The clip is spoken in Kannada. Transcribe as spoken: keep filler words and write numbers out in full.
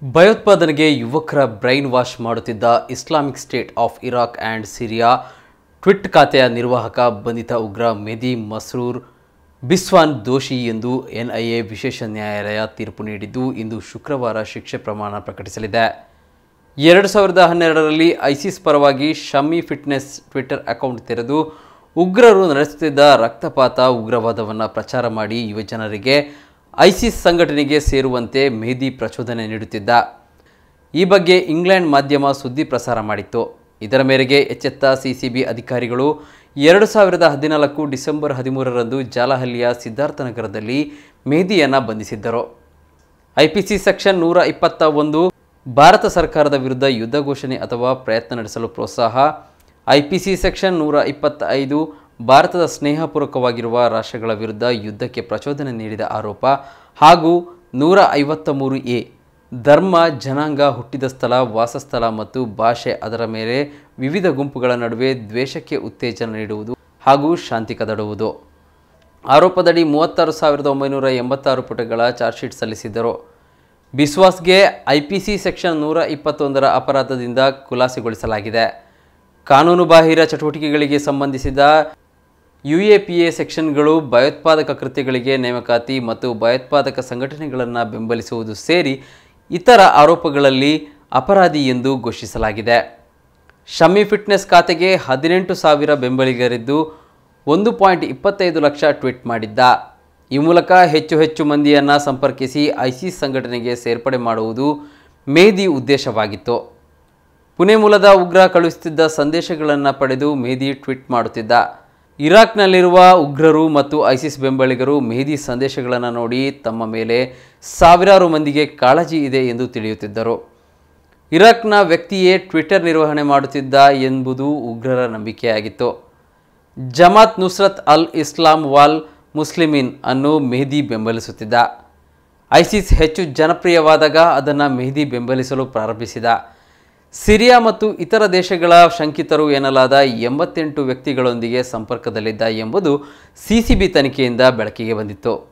ಭಯೋತ್ಪಾದನೆಗೆ ಯುವಕರ ಬ್ರೈನ್ ವಾಶ್ ಮಾಡುತ್ತಿದ್ದ Islamic State of Iraq and Syria ಟ್ವಿಟ್ ಖಾತೆಯ ನಿರ್ವಾಹಕ ಬಂಧಿತ ಉಗ್ರ ಮೆಹದಿ ಮಸ್ರೂರ್ ಬಿಸ್ವಾನ್ ದೋಷಿ ಎಂದು ಎನ್ಐಎ ವಿಶೇಷ ನ್ಯಾಯಾಲಯ ತೀರ್ಪು ನೀಡಿದ್ದು ಇಂದು ಶುಕ್ರವಾರ ಶಿಕ್ಷೆ ಪ್ರಮಾಣ ಪ್ರಕಟಿಸಲಿದೆ. ಎರಡು ಸಾವಿರದ ಹನ್ನೆರಡರಲ್ಲಿ ಐಸಿಸ್ ಪರವಾಗಿ ಶಮ್ಮಿ ಫಿಟ್ನೆಸ್ ಟ್ವಿಟರ್ ಅಕೌಂಟ್ ತೆರೆದು ಉಗ್ರರು ನಡೆಸುತ್ತಿದ್ದ ರಕ್ತಪಾತ ಉಗ್ರವಾದವನ್ನು ಪ್ರಚಾರ ಮಾಡಿ ಯುವಜನರಿಗೆ ಐಸಿಸ್ ಸಂಘಟನೆಗೆ ಸೇರುವಂತೆ ಮೆಹದಿ ಪ್ರಚೋದನೆ ನೀಡುತ್ತಿದ್ದ. ಈ ಬಗ್ಗೆ ಇಂಗ್ಲೆಂಡ್ ಮಾಧ್ಯಮ ಸುದ್ದಿ ಪ್ರಸಾರ ಮಾಡಿತ್ತು. ಇದರ ಮೇರೆಗೆ ಎಚ್ಚೆತ್ತ ಸಿಸಿಬಿ ಅಧಿಕಾರಿಗಳು ಎರಡು ಸಾವಿರದ ಹದಿನಾಲ್ಕು ಡಿಸೆಂಬರ್ ಹದಿಮೂರರಂದು ಜಾಲಹಳ್ಳಿಯ ಸಿದ್ಧಾರ್ಥನಗರದಲ್ಲಿ ಮೆಹದಿಯನ್ನು ಬಂಧಿಸಿದ್ದರು. ಐಪಿಸಿ ಸೆಕ್ಷನ್ ನೂರ ಇಪ್ಪತ್ತ ಒಂದು ಭಾರತ ಸರ್ಕಾರದ ವಿರುದ್ಧ ಯುದ್ಧ ಘೋಷಣೆ ಅಥವಾ ಪ್ರಯತ್ನ ನಡೆಸಲು ಪ್ರೋತ್ಸಾಹ, ಐಪಿಸಿ ಸೆಕ್ಷನ್ ನೂರ ಇಪ್ಪತ್ತ ಐದು ಭಾರತದ ಸ್ನೇಹಪೂರ್ವಕವಾಗಿರುವ ರಾಷ್ಟ್ರಗಳ ವಿರುದ್ಧ ಯುದ್ಧಕ್ಕೆ ಪ್ರಚೋದನೆ ನೀಡಿದ ಆರೋಪ ಹಾಗೂ ನೂರ ಐವತ್ತ ಮೂರು ಎ ಧರ್ಮ, ಜನಾಂಗ, ಹುಟ್ಟಿದ ಸ್ಥಳ, ವಾಸಸ್ಥಳ ಮತ್ತು ಭಾಷೆ ಅದರ ಮೇಲೆ ವಿವಿಧ ಗುಂಪುಗಳ ನಡುವೆ ದ್ವೇಷಕ್ಕೆ ಉತ್ತೇಜನ ನೀಡುವುದು ಹಾಗೂ ಶಾಂತಿ ಕದಡುವುದು ಆರೋಪದಡಿ ಮೂವತ್ತಾರು ಸಾವಿರದ ಒಂಬೈನೂರ ಎಂಬತ್ತಾರು ಪುಟಗಳ ಚಾರ್ಜ್ಶೀಟ್ ಸಲ್ಲಿಸಿದ್ದರು. ಬಿಸ್ವಾಸ್ಗೆ ಐಪಿಸಿ ಸೆಕ್ಷನ್ ನೂರ ಇಪ್ಪತ್ತೊಂದರ ಅಪರಾಧದಿಂದ ಖುಲಾಸೆಗೊಳಿಸಲಾಗಿದೆ. ಕಾನೂನುಬಾಹಿರ ಚಟುವಟಿಕೆಗಳಿಗೆ ಸಂಬಂಧಿಸಿದ ಯುಎಪಿಎ ಸೆಕ್ಷನ್ಗಳು ಭಯೋತ್ಪಾದಕ ಕೃತ್ಯಗಳಿಗೆ ನೇಮಕಾತಿ ಮತ್ತು ಭಯೋತ್ಪಾದಕ ಸಂಘಟನೆಗಳನ್ನು ಬೆಂಬಲಿಸುವುದು ಸೇರಿ ಇತರ ಆರೋಪಗಳಲ್ಲಿ ಅಪರಾಧಿ ಎಂದು ಘೋಷಿಸಲಾಗಿದೆ. ಶಮ್ಮಿ ಫಿಟ್ನೆಸ್ ಖಾತೆಗೆ ಹದಿನೆಂಟು ಸಾವಿರ ಬೆಂಬಲಿಗರಿದ್ದು ಒಂದು ಪಾಯಿಂಟ್ ಇಪ್ಪತ್ತೈದು ಲಕ್ಷ ಟ್ವೀಟ್ ಮಾಡಿದ್ದ. ಈ ಮೂಲಕ ಹೆಚ್ಚು ಹೆಚ್ಚು ಮಂದಿಯನ್ನು ಸಂಪರ್ಕಿಸಿ ಐಸಿಸ್ ಸಂಘಟನೆಗೆ ಸೇರ್ಪಡೆ ಮಾಡುವುದು ಮೆಹದಿ ಉದ್ದೇಶವಾಗಿತ್ತು. ಪುಣೆ ಮೂಲದ ಉಗ್ರ ಕಳುಹಿಸುತ್ತಿದ್ದ ಸಂದೇಶಗಳನ್ನು ಪಡೆದು ಮೆಹದಿ ಟ್ವೀಟ್ ಮಾಡುತ್ತಿದ್ದ. ಇರಾಕ್ನಲ್ಲಿರುವ ಉಗ್ರರು ಮತ್ತು ಐಸಿಸ್ ಬೆಂಬಲಿಗರು ಮೆಹದಿ ಸಂದೇಶಗಳನ್ನು ನೋಡಿ ತಮ್ಮ ಮೇಲೆ ಸಾವಿರಾರು ಮಂದಿಗೆ ಕಾಳಜಿ ಇದೆ ಎಂದು ತಿಳಿಯುತ್ತಿದ್ದರು. ಇರಾಕ್ನ ವ್ಯಕ್ತಿಯೇ ಟ್ವಿಟರ್ ನಿರ್ವಹಣೆ ಮಾಡುತ್ತಿದ್ದ ಎಂಬುದು ಉಗ್ರರ ನಂಬಿಕೆಯಾಗಿತ್ತು. ಜಮಾತ್ ನುಸ್ರತ್ ಅಲ್ ಇಸ್ಲಾಂ ವಾಲ್ ಮುಸ್ಲಿಮೀನ್ ಅನ್ನು ಮೆಹದಿ ಬೆಂಬಲಿಸುತ್ತಿದ್ದ. ಐಸಿಸ್ ಹೆಚ್ಚು ಜನಪ್ರಿಯವಾದಾಗ ಅದನ್ನು ಮೆಹದಿ ಬೆಂಬಲಿಸಲು ಪ್ರಾರಂಭಿಸಿದ. ಸಿರಿಯಾ ಮತ್ತು ಇತರ ದೇಶಗಳ ಶಂಕಿತರು ಎನ್ನಲಾದ ಎಂಬತ್ತೆಂಟು ವ್ಯಕ್ತಿಗಳೊಂದಿಗೆ ಸಂಪರ್ಕದಲ್ಲಿದ್ದ ಎಂಬುದು ಸಿಸಿಬಿ ತನಿಖೆಯಿಂದ ಬೆಳಕಿಗೆ ಬಂದಿತ್ತು.